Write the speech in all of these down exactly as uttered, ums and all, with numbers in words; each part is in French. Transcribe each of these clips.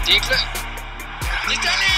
l'article. Italie!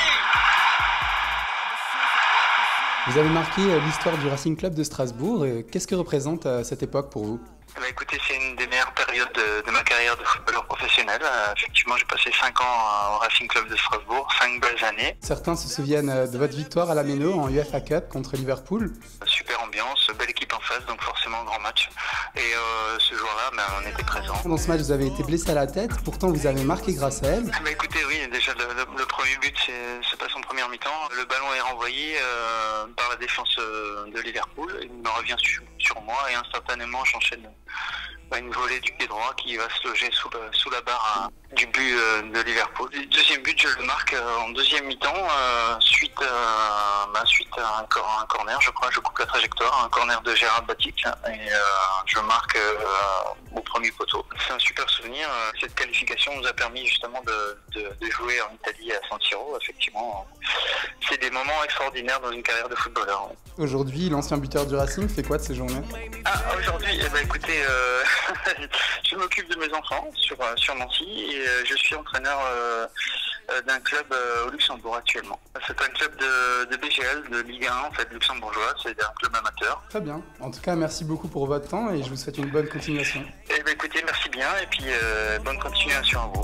Vous avez marqué l'histoire du Racing Club de Strasbourg. Qu'est-ce que représente cette époque pour vous? Bah écoutez, c'est une des meilleures périodes de, de ma carrière de footballeur professionnel. Euh, effectivement, j'ai passé cinq ans au Racing Club de Strasbourg, cinq belles années. Certains se souviennent de votre victoire à la Méno en U F A Cup contre Liverpool. Super ambiance, belle équipe en face, donc forcément grand match. Et euh, ce jour-là, bah, on était présents. Dans ce match, vous avez été blessé à la tête, pourtant vous avez marqué grâce à elle. Bah écoutez, oui, déjà le, le, le premier but, c'est pas son première mi-temps. Le ballon est renvoyé euh, par la défense de Liverpool. Il me revient sur, sur moi et instantanément, j'enchaîne une volée du pied droit qui va se loger sous, le, sous la barre euh, du but euh, de Liverpool. Le deuxième but, je le marque euh, en deuxième mi-temps, euh, suite, euh, bah, suite à un, cor un corner, je crois, je coupe la trajectoire, un corner de Gérard Batic, et euh, je marque euh, au premier poteau. C'est un super souvenir. Cette qualification nous a permis justement de, de, de jouer en Italie à San Siro. Effectivement, c'est des moments extraordinaires dans une carrière de footballeur. Aujourd'hui, l'ancien buteur du Racing fait quoi de ces journées? Ah, aujourd'hui, eh ben, écoutez, euh, je m'occupe de mes enfants sur, sur Nancy et euh, je suis entraîneur euh, d'un club euh, au Luxembourg actuellement. C'est un club de, de B G L, de Ligue un en fait, luxembourgeois, c'est un club amateur. Très bien. En tout cas, merci beaucoup pour votre temps et je vous souhaite une bonne continuation. Eh ben, écoutez, merci bien et puis euh, bonne continuation à vous.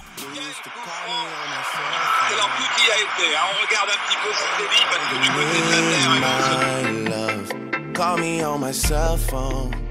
Alors tout y a été, hein. On regarde un petit peu ce qu'il dit parce que du côté de la terre, Call me on my cell phone.